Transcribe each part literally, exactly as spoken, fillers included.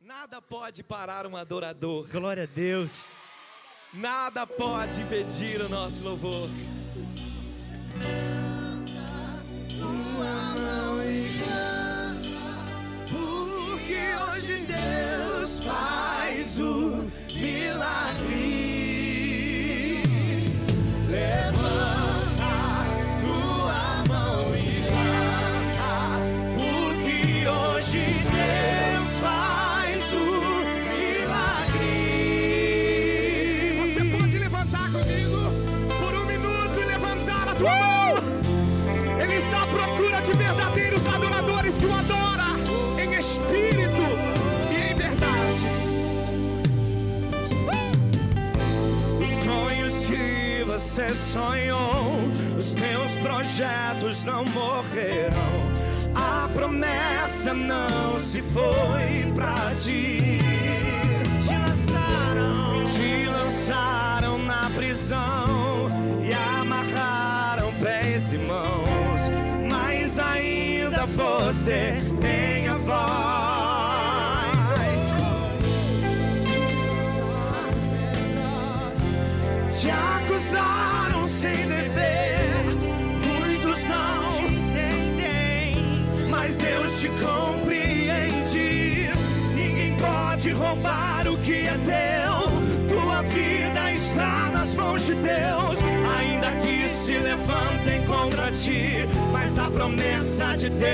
Nada pode parar um adorador. Glória a Deus. Nada pode impedir o nosso louvor. Tua mão e canta, porque hoje Deus faz o milagre. Levanta tua mão e canta, porque hoje Deus faz o milagre. Você pode levantar comigo por um minuto e levantar a tua mão. Ele está à procura de verdadeiros adoradores que o adoram em espírito e em verdade. Os sonhos que você sonhou, os teus projetos não morreram. A promessa não se foi pra ti. Te lançaram, te lançaram na prisão e amarraram pés e mãos, mas ainda você tem a voz. Te acusaram sem dever, muitos não te entendem, mas Deus te compreende. Ninguém pode roubar o que é teu. Tua vida está nas mãos de Deus. Ainda que se levantem contra ti, mas a promessa de Deus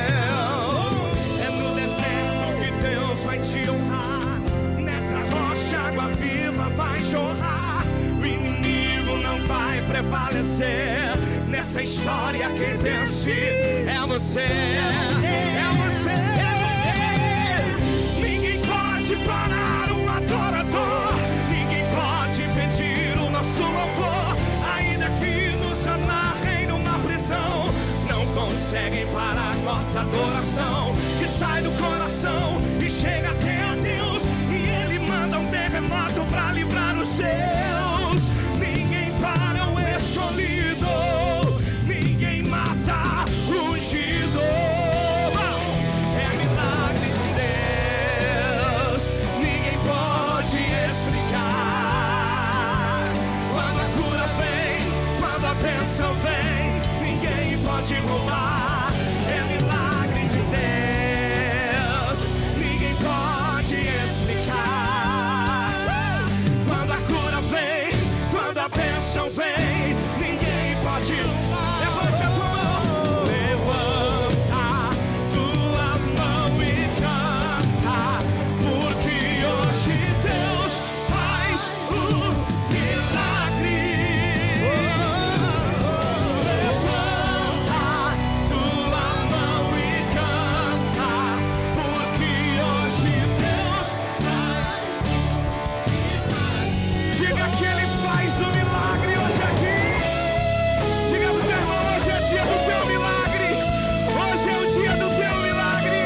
é no deserto que Deus vai te honrar. Nessa rocha água viva vai jorrar. O inimigo não vai prevalecer. Nessa história quem vence é você. É você, é você. Ninguém pode parar um adorador. Ninguém pode impedir o nosso louvor. Ainda que nos amarrem numa prisão, não conseguem parar nossa adoração, que sai do coração e chega até a Deus. E Ele manda um terremoto pra livrar os seus. Ninguém para o escolhido, ninguém mata o ungido. É milagre de Deus, ninguém pode explicar. Quando a cura vem, quando a bênção vem, ninguém pode roubar. É milagre de Deus, ninguém pode explicar. Quando a cura vem, quando a bênção vem, ninguém pode roubar. Levante a tua mão, levanta tua mão e canta, porque hoje Deus faz o milagre. Levanta tua mão e canta, porque hoje Deus faz o milagre. Diga que Ele faz o milagre hoje aqui. Diga pro teu irmão, hoje é dia do teu milagre. Hoje é o dia do teu milagre.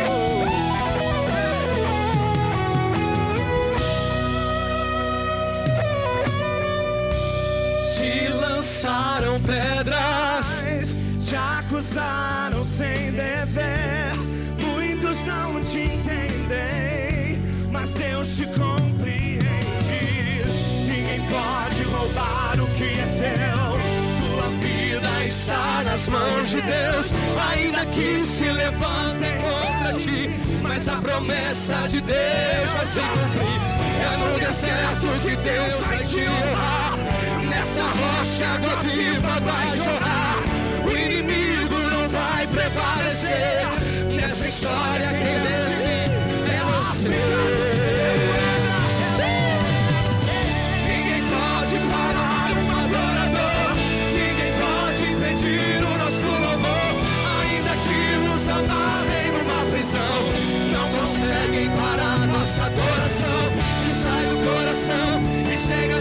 Te lançaram pedras, te acusaram sem dever. Muitos não te entendem, mas Deus te compreende. Ninguém pode roubar o que é teu. Tua vida está nas mãos de Deus. Ainda que se levantem contra ti, mas a promessa de Deus vai se cumprir. É no deserto que Deus vai te honrar. Nessa rocha água viva vai jorrar. O inimigo não vai prevalecer. Nessa história quem vence é você. Ninguém pode parar um adorador. Ninguém pode impedir o nosso louvor. Ainda que nos amarrem numa prisão, não conseguem parar nossa adoração, que sai do coração e chega